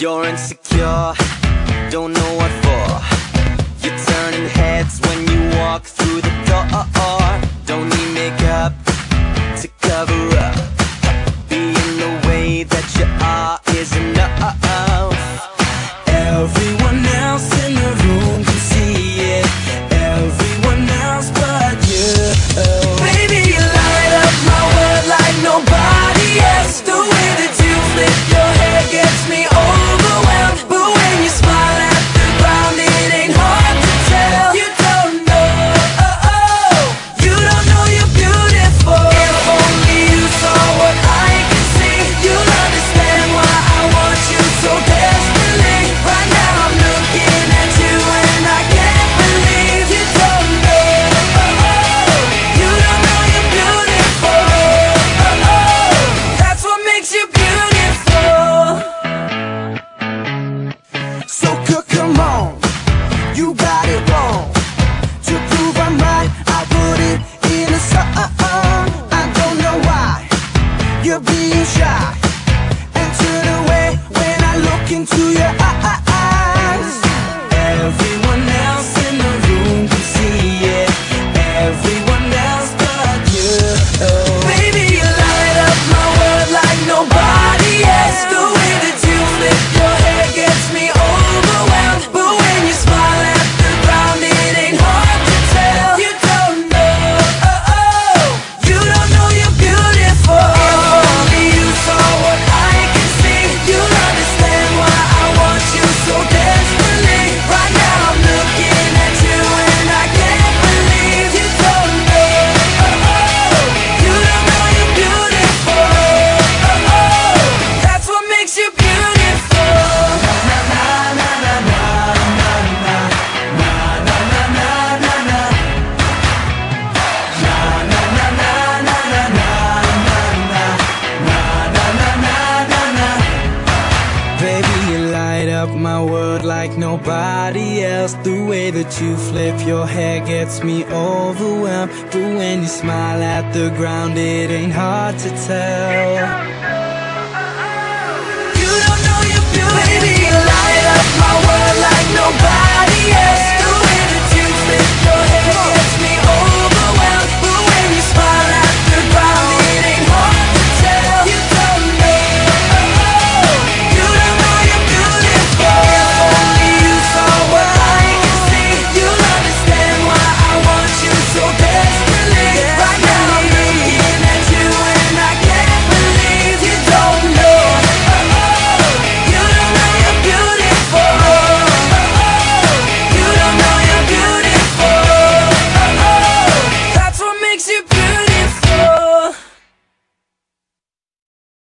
You're insecure, don't know what for. You're turning heads when you walk through the door. Don't need makeup to cover up. Being the way that you are is enough. Everyone else in the room can see it, everyone else but you. Baby, you light up my world like nobody else. The way that you flip your hair gets me overwhelmed. But when you smile at the ground, it ain't hard to tell. You don't know you're beautiful. If only you saw what I can see, you'll understand why I want you so desperately. Right now I'm looking at you and I can't believe you don't know. You don't know you're beautiful. That's what makes you beautiful. So come on, you got it wrong. To prove I'm right, I put it in a song. I don't know why you're being shy and turn away when I look into your eyes. Everyone else in the room can see it, everyone else but you. Baby, you light up my world like nobody else. The way that you flip your hair gets me overwhelmed. But when you smile at the ground, it ain't hard to tell. You don't know you're beautiful. If only you saw what I can see, you'll understand why I want you so desperately. Right now I'm looking at you and I can't believe you don't know. You don't know you're beautiful. That's what makes you beautiful. Na na na na na na na na na na na na na. Na na na na na na na na na na na. Baby, you light up my world like nobody else. The way that you flip your hair gets me overwhelmed. But when you smile at the ground, it ain't hard to tell. You don't know you're beautiful. Baby, you light up my world like nobody else. The way that you flip your hair gets me